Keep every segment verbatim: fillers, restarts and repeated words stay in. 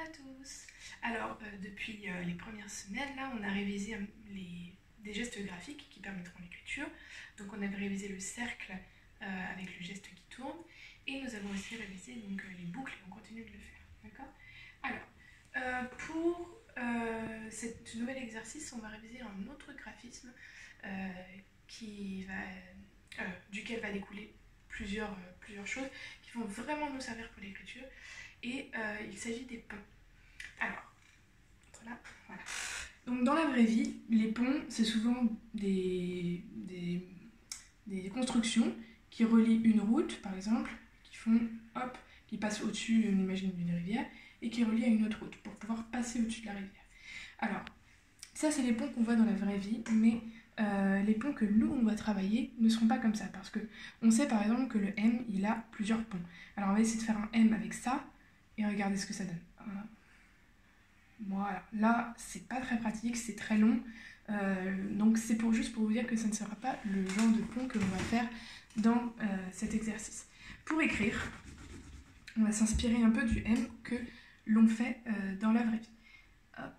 à tous. Alors, euh, depuis euh, les premières semaines, là, on a révisé euh, les, des gestes graphiques qui permettront l'écriture. Donc, on avait révisé le cercle euh, avec le geste qui tourne. Et nous avons aussi révisé donc, euh, les boucles et on continue de le faire. D'accord ? Alors, euh, pour euh, cet nouvel exercice, on va réviser un autre graphisme euh, qui va, euh, duquel va découler plusieurs, euh, plusieurs choses qui vont vraiment nous servir pour l'écriture. Et euh, il s'agit des ponts. Alors, voilà, voilà. Donc dans la vraie vie, les ponts, c'est souvent des, des, des constructions qui relient une route, par exemple, qui font, hop, qui passent au-dessus, on imagine, d'une rivière, et qui relient à une autre route, pour pouvoir passer au-dessus de la rivière. Alors, ça, c'est les ponts qu'on voit dans la vraie vie, mais euh, les ponts que nous, on va travailler ne seront pas comme ça, parce que on sait, par exemple, que le M, il a plusieurs ponts. Alors, on va essayer de faire un M avec ça, et regardez ce que ça donne. Voilà, là c'est pas très pratique, c'est très long, euh, donc c'est pour, juste pour vous dire que ça ne sera pas le genre de pont que l'on va faire dans euh, cet exercice. Pour écrire, on va s'inspirer un peu du M que l'on fait euh, dans la vraie vie. Hop,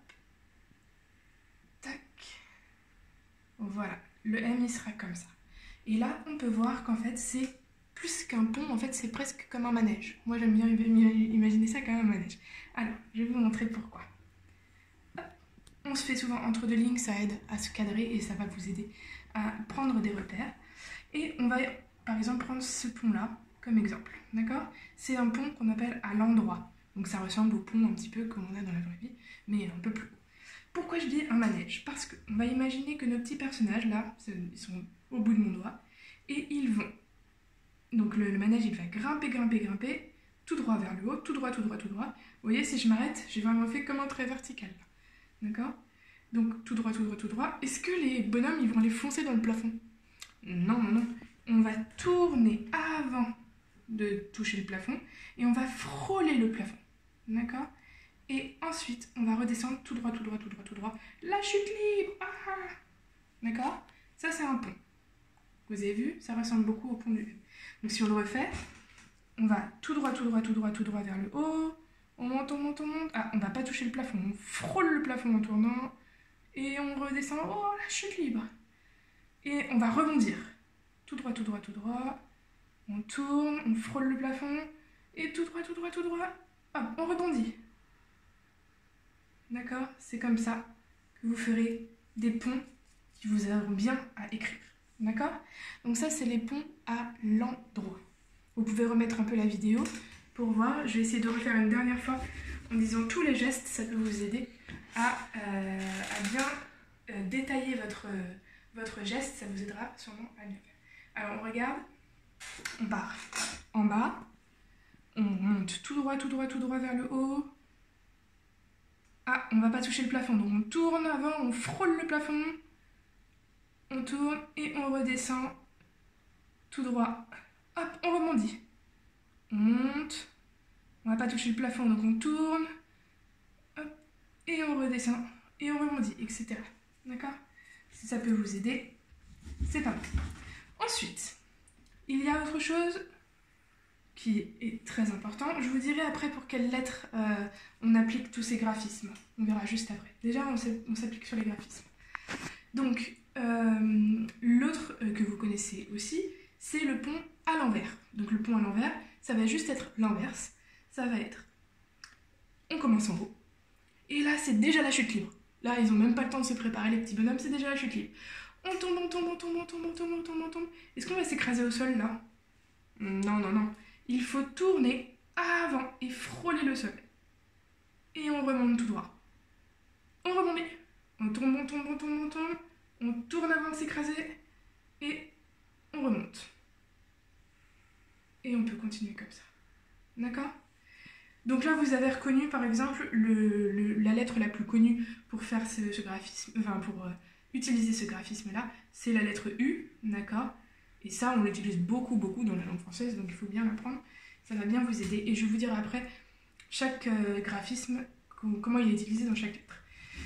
tac, voilà, le M il sera comme ça. Et là on peut voir qu'en fait c'est plus qu'un pont, en fait c'est presque comme un manège. Moi j'aime bien imaginer ça comme un manège. Alors, je vais vous montrer pourquoi. Hop. On se fait souvent entre deux lignes, ça aide à se cadrer et ça va vous aider à prendre des repères. Et on va par exemple prendre ce pont-là comme exemple, d'accord? C'est un pont qu'on appelle à l'endroit. Donc ça ressemble au pont un petit peu comme on a dans la vraie vie, mais un peu plus haut. Pourquoi je dis un manège? Parce qu'on va imaginer que nos petits personnages, là, ils sont au bout de mon doigt, et ils vont. Donc le, le manège, il va grimper, grimper, grimper, tout droit vers le haut, tout droit, tout droit, tout droit. Vous voyez, si je m'arrête, j'ai vraiment fait comme un trait vertical. D'accord? Donc tout droit, tout droit, tout droit. Est-ce que les bonhommes, ils vont aller foncer dans le plafond? Non, non, non. On va tourner avant de toucher le plafond et on va frôler le plafond. D'accord? Et ensuite, on va redescendre tout droit, tout droit, tout droit, tout droit. La chute libre! Ah! D'accord? Ça, c'est un pont. Vous avez vu? Ça ressemble beaucoup au pont du M. Donc si on le refait, on va tout droit, tout droit, tout droit, tout droit vers le haut. On monte, on monte, on monte. Ah, on ne va pas toucher le plafond. On frôle le plafond en tournant. Et on redescend. Oh, la chute libre. Et on va rebondir. Tout droit, tout droit, tout droit. On tourne, on frôle le plafond. Et tout droit, tout droit, tout droit. Hop, on rebondit. D'accord? C'est comme ça que vous ferez des ponts qui vous aideront bien à écrire. D'accord? Donc ça, c'est les ponts à l'endroit. Vous pouvez remettre un peu la vidéo pour voir. Je vais essayer de refaire une dernière fois en disant tous les gestes. Ça peut vous aider à, euh, à bien euh, détailler votre, euh, votre geste. Ça vous aidera sûrement à bien faire. Alors, on regarde. On part en bas. On monte tout droit, tout droit, tout droit vers le haut. Ah, on ne va pas toucher le plafond. Donc, on tourne avant, on frôle le plafond. On tourne et on redescend tout droit. Hop, on rebondit. On monte. On va pas toucher le plafond, donc on tourne. Hop, et on redescend. Et on rebondit, et cetera. D'accord? Si ça peut vous aider, c'est pas mal. Ensuite, il y a autre chose qui est très important. Je vous dirai après pour quelles lettres euh, on applique tous ces graphismes. On verra juste après. Déjà, on s'applique sur les graphismes. Donc, euh, l'autre euh, que vous connaissez aussi, c'est le pont à l'envers. Donc le pont à l'envers, ça va juste être l'inverse. Ça va être, on commence en haut. Et là, c'est déjà la chute libre. Là, ils n'ont même pas le temps de se préparer, les petits bonhommes, c'est déjà la chute libre. On tombe, on tombe, on tombe, on tombe, on tombe, on tombe, on tombe. Est-ce qu'on va s'écraser au sol, là? Non, non, non. Il faut tourner avant et frôler le sol. Et on remonte tout droit. On rebondit. On tombe, on tombe, on tombe, on tombe. On tourne avant de s'écraser. Et on remonte. Et on peut continuer comme ça. D'accord? Donc là, vous avez reconnu, par exemple, le, le, la lettre la plus connue pour faire ce, ce graphisme, enfin, pour euh, utiliser ce graphisme-là, c'est la lettre U, d'accord? Et ça, on l'utilise beaucoup, beaucoup dans la langue française, donc il faut bien l'apprendre. Ça va bien vous aider. Et je vais vous dire après, chaque euh, graphisme, comment il est utilisé dans chaque lettre.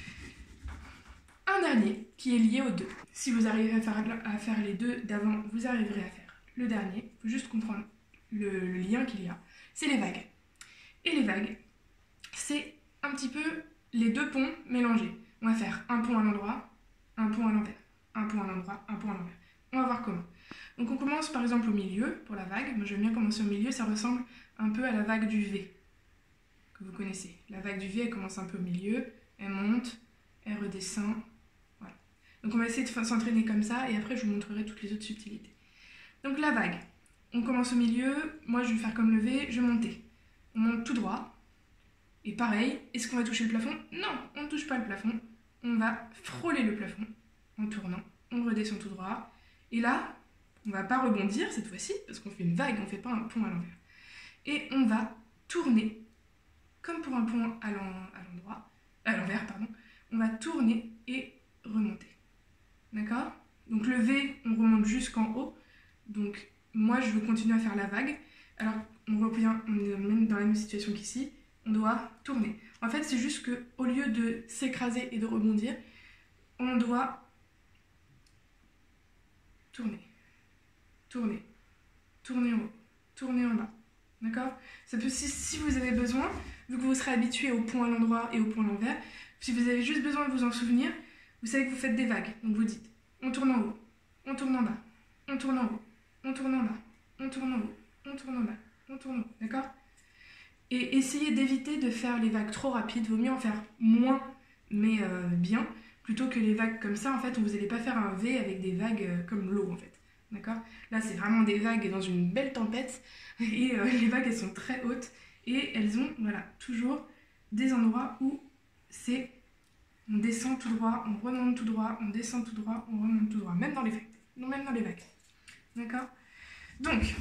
Un dernier qui est lié aux deux. Si vous arrivez à faire, à faire les deux d'avant, vous arriverez à faire le dernier. Il faut juste comprendre le, le lien qu'il y a. C'est les vagues. Et les vagues, c'est petit peu les deux ponts mélangés. On va faire un pont à l'endroit, un pont à l'envers, un pont à l'endroit, un pont à l'envers. On va voir comment. Donc on commence par exemple au milieu pour la vague. Moi j'aime bien commencer au milieu, ça ressemble un peu à la vague du V que vous connaissez. La vague du V elle commence un peu au milieu, elle monte, elle redescend. Voilà. Donc on va essayer de s'entraîner comme ça et après je vous montrerai toutes les autres subtilités. Donc la vague, on commence au milieu, moi je vais faire comme le V, je vais monter. On monte tout droit. Et pareil, est-ce qu'on va toucher le plafond? Non, on ne touche pas le plafond. On va frôler le plafond en tournant. On redescend tout droit. Et là, on ne va pas rebondir cette fois-ci, parce qu'on fait une vague, on ne fait pas un pont à l'envers. Et on va tourner, comme pour un pont à l'endroit, à l'envers, pardon. On va tourner et remonter. D'accord? Donc le V, on remonte jusqu'en haut. Donc moi, je veux continuer à faire la vague. Alors, on revient, on est même dans la même situation qu'ici. On doit tourner. En fait, c'est juste qu'au lieu de s'écraser et de rebondir, on doit tourner, tourner, tourner en haut, tourner en bas. D'accord? Ça peut, si, si vous avez besoin, vu que vous serez habitué au pont à l'endroit et au pont à l'envers, si vous avez juste besoin de vous en souvenir, vous savez que vous faites des vagues. Donc vous dites, on tourne en haut, on tourne en bas, on tourne en haut, on tourne en bas, on tourne en haut, on tourne en bas, on tourne en haut. D'accord? Et essayez d'éviter de faire les vagues trop rapides, vaut mieux en faire moins, mais euh, bien, plutôt que les vagues comme ça. En fait, vous n'allez pas faire un V avec des vagues euh, comme l'eau, en fait. D'accord? Là, c'est vraiment des vagues dans une belle tempête, et euh, les vagues, elles sont très hautes, et elles ont, voilà, toujours des endroits où c'est, on descend tout droit, on remonte tout droit, on descend tout droit, on remonte tout droit, même dans les vagues. Non, même dans les vagues. D'accord? Donc,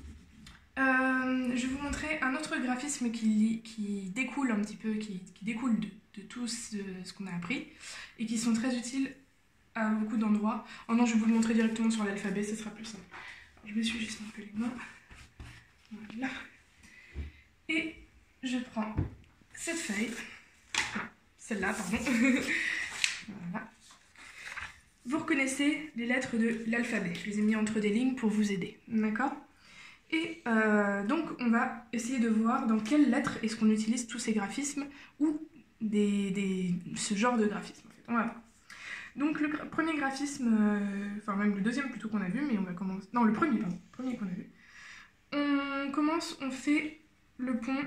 Euh, je vais vous montrer un autre graphisme qui, qui découle un petit peu, qui, qui découle de, de tout ce, ce qu'on a appris et qui sont très utiles à beaucoup d'endroits. Oh non, je vais vous le montrer directement sur l'alphabet, ce sera plus simple. Alors, je me suis juste un peu les mains. Voilà. Et je prends cette feuille, celle-là, pardon. Voilà. Vous reconnaissez les lettres de l'alphabet. Je les ai mis entre des lignes pour vous aider. D'accord ? Et euh, donc, on va essayer de voir dans quelles lettres est-ce qu'on utilise tous ces graphismes ou des, des, ce genre de graphisme. En fait. Voilà. Donc, le premier graphisme, euh, enfin même le deuxième plutôt qu'on a vu, mais on va commencer... Non, le premier, pardon, le premier qu'on a vu. On commence, on fait le pont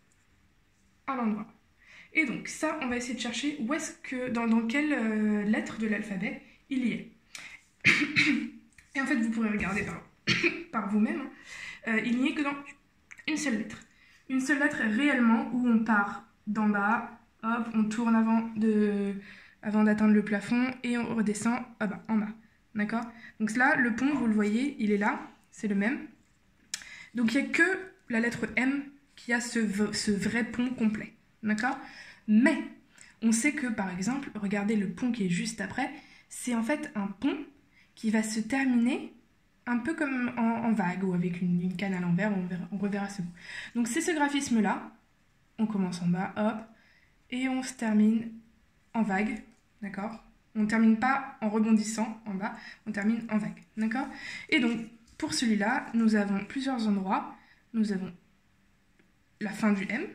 à l'endroit. Et donc, ça, on va essayer de chercher où est-ce que, dans, dans quelle euh, lettre de l'alphabet il y est. Et en fait, vous pourrez regarder par, par vous-même. Hein. Euh, il n'y est que dans une seule lettre. Une seule lettre réellement où on part d'en bas, hop, on tourne avant de, avant d'atteindre le plafond et on redescend ah bah, en bas. D'accord? Donc là, le pont, vous le voyez, il est là, c'est le même. Donc il n'y a que la lettre M qui a ce, ce vrai pont complet. D'accord? Mais on sait que, par exemple, regardez le pont qui est juste après, c'est en fait un pont qui va se terminer un peu comme en, en vague ou avec une, une canne à l'envers, on, on reverra ce mot. Donc c'est ce graphisme-là, on commence en bas, hop, et on se termine en vague, d'accord? On ne termine pas en rebondissant en bas, on termine en vague, d'accord? Et donc, pour celui-là, nous avons plusieurs endroits. Nous avons la fin du M,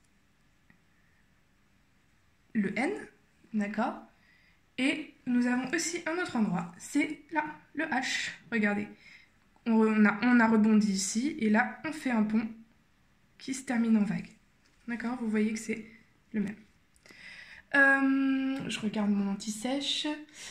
le N, d'accord? Et nous avons aussi un autre endroit, c'est là, le H. Regardez, on a, on a rebondi ici, et là, on fait un pont qui se termine en vague. D'accord? Vous voyez que c'est le même. Euh, je regarde mon anti-sèche.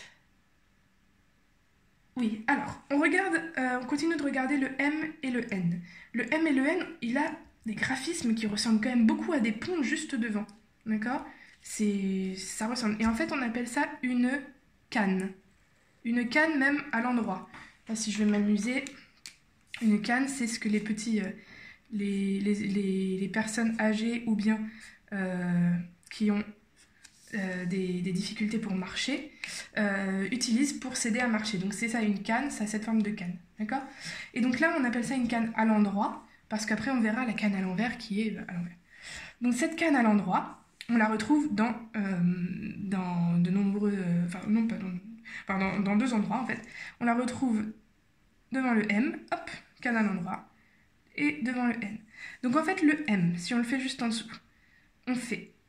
Oui, alors, on regarde, euh, on continue de regarder le M et le N. Le M et le N, il a des graphismes qui ressemblent quand même beaucoup à des ponts juste devant. D'accord? C'est, ça ressemble. Et en fait, on appelle ça une canne. Une canne même à l'endroit. Là, si je vais m'amuser, une canne, c'est ce que les petits, euh, les, les, les, les personnes âgées ou bien euh, qui ont euh, des, des difficultés pour marcher, euh, utilisent pour s'aider à marcher. Donc c'est ça, une canne, ça a cette forme de canne. D'accord? Et donc là, on appelle ça une canne à l'endroit, parce qu'après, on verra la canne à l'envers qui est à l'envers. Donc cette canne à l'endroit, on la retrouve dans, euh, dans de nombreux... Euh, enfin, non, pas dans, enfin, dans, dans deux endroits, en fait. On la retrouve devant le M, hop, canne à l'endroit, et devant le N. Donc, en fait, le M, si on le fait juste en dessous, on fait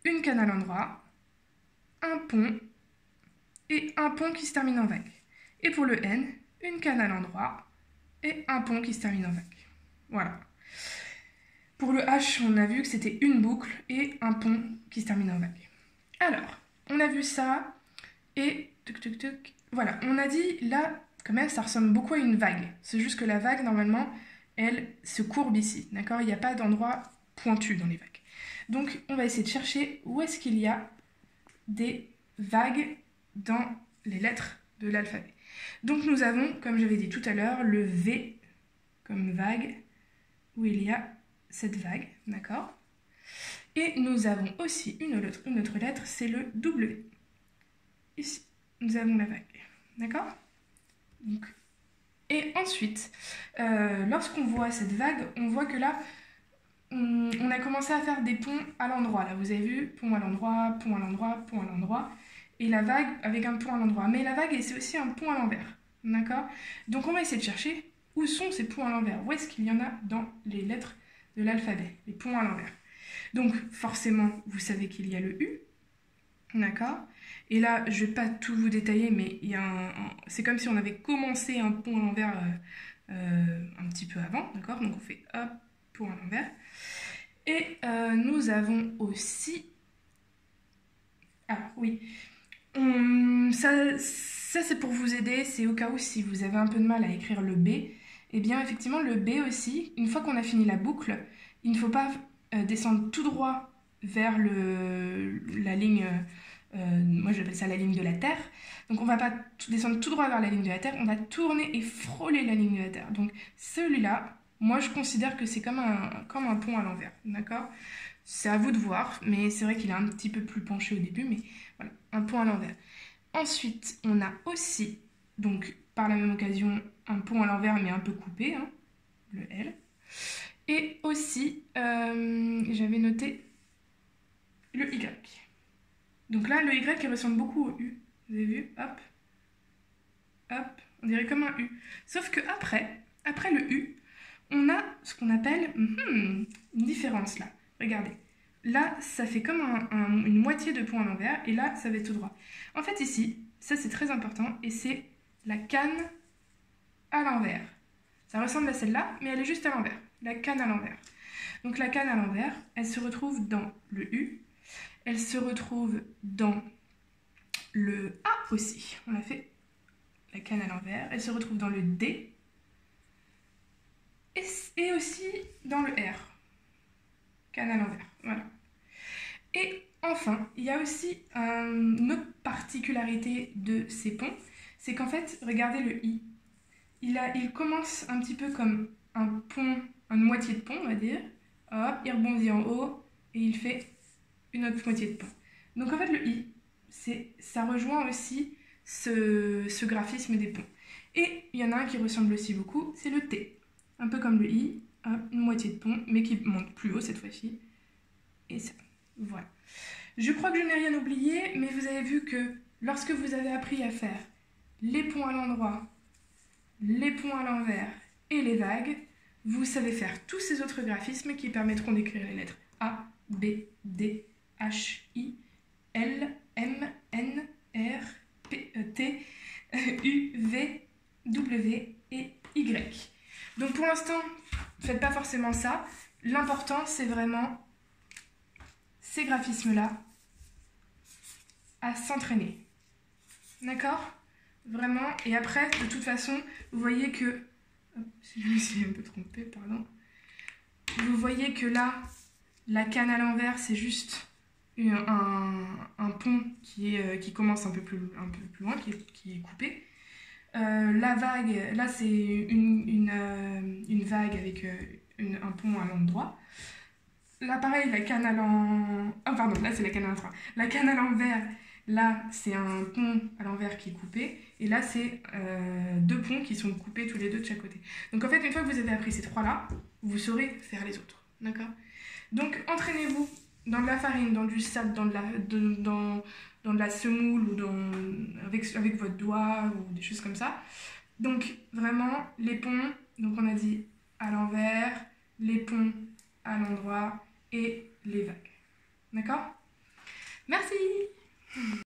une canne à l'endroit, un pont et un pont qui se termine en vague. Et pour le N, une canne à l'endroit et un pont qui se termine en vague. Voilà. Pour le H, on a vu que c'était une boucle et un pont qui se termine en vague. Alors, on a vu ça et tuc, tuc, tuc, voilà, on a dit là, quand même, ça ressemble beaucoup à une vague. C'est juste que la vague, normalement, elle se courbe ici, d'accord? Il n'y a pas d'endroit pointu dans les vagues. Donc, on va essayer de chercher où est-ce qu'il y a des vagues dans les lettres de l'alphabet. Donc, nous avons, comme j'avais dit tout à l'heure, le V comme vague, où il y a cette vague, d'accord? Et nous avons aussi une autre, une autre lettre, c'est le W. Ici, nous avons la vague, d'accord? Donc, et ensuite, euh, lorsqu'on voit cette vague, on voit que là, on, on a commencé à faire des ponts à l'endroit. Là, vous avez vu, pont à l'endroit, pont à l'endroit, pont à l'endroit. Et la vague avec un pont à l'endroit. Mais la vague, c'est aussi un pont à l'envers, d'accord? Donc, on va essayer de chercher où sont ces ponts à l'envers. Où est-ce qu'il y en a dans les lettres de l'alphabet, les ponts à l'envers. Donc, forcément, vous savez qu'il y a le U, d'accord? Et là, je ne vais pas tout vous détailler, mais il y a un, un, c'est comme si on avait commencé un pont à l'envers euh, euh, un petit peu avant, d'accord? Donc, on fait hop, pont à l'envers. Et euh, nous avons aussi... Ah, oui. On, ça, ça c'est pour vous aider, c'est au cas où si vous avez un peu de mal à écrire le B, et eh bien effectivement le B aussi, une fois qu'on a fini la boucle, il ne faut pas euh, descendre tout droit vers le, la ligne, euh, moi j'appelle ça la ligne de la Terre, donc on ne va pas descendre tout droit vers la ligne de la Terre, on va tourner et frôler la ligne de la Terre. Donc celui-là, moi je considère que c'est comme un, comme un pont à l'envers, d'accord? C'est à vous de voir, mais c'est vrai qu'il est un petit peu plus penché au début, mais voilà, un pont à l'envers. Ensuite, on a aussi, donc par la même occasion, un pont à l'envers, mais un peu coupé, hein, le L. Et aussi, euh, j'avais noté le Y. Donc là, le Y, il ressemble beaucoup au U. Vous avez vu? Hop, hop, on dirait comme un U. Sauf que après, après le U, on a ce qu'on appelle hmm, une différence là. Regardez. Là, ça fait comme un, un, une moitié de pont à l'envers, et là, ça va être tout droit. En fait, ici, ça c'est très important, et c'est la canne à l'envers. Ça ressemble à celle-là, mais elle est juste à l'envers. La canne à l'envers. Donc la canne à l'envers, elle se retrouve dans le U, elle se retrouve dans le A aussi. On a fait la canne à l'envers, elle se retrouve dans le D, et, et aussi dans le R. Canne à l'envers, voilà. Et enfin, il y a aussi euh, une autre particularité de ces ponts, c'est qu'en fait, regardez le I. Il, a, il commence un petit peu comme un pont, une moitié de pont, on va dire. Hop, il rebondit en haut et il fait une autre moitié de pont. Donc en fait, le I, ça rejoint aussi ce, ce graphisme des ponts. Et il y en a un qui ressemble aussi beaucoup, c'est le T. Un peu comme le I, hop, une moitié de pont, mais qui monte plus haut cette fois-ci. Et ça. Voilà. Je crois que je n'ai rien oublié, mais vous avez vu que lorsque vous avez appris à faire les ponts à l'endroit, les ponts à l'envers et les vagues, vous savez faire tous ces autres graphismes qui permettront d'écrire les lettres A, B, D, H, I, L, M, N, R, P, T, U, V, W et Y. Donc pour l'instant, faites pas forcément ça. L'important, c'est vraiment ces graphismes-là à s'entraîner. D'accord? Vraiment. Et après, de toute façon, vous voyez que... Hop, je me suis un peu trompée, pardon. Vous voyez que là, la canne à l'envers, c'est juste une, un, un pont qui, est, euh, qui commence un peu plus, un peu plus loin, qui est, qui est coupé. Euh, la vague, là, c'est une, une, euh, une vague avec euh, une, un pont à l'endroit. Là, pareil, la canne à l'envers... Oh, pardon, là, c'est la canne à l'envers. La canne à l'envers, là, c'est un pont à l'envers qui est coupé. Et là, c'est euh, deux ponts qui sont coupés tous les deux de chaque côté. Donc, en fait, une fois que vous avez appris ces trois-là, vous saurez faire les autres. D'accord? Donc, entraînez-vous dans de la farine, dans du sable, dans de la, de, dans, dans de la semoule ou dans, avec, avec votre doigt ou des choses comme ça. Donc, vraiment, les ponts, donc on a dit à l'envers, les ponts à l'endroit et les vagues. D'accord? Merci.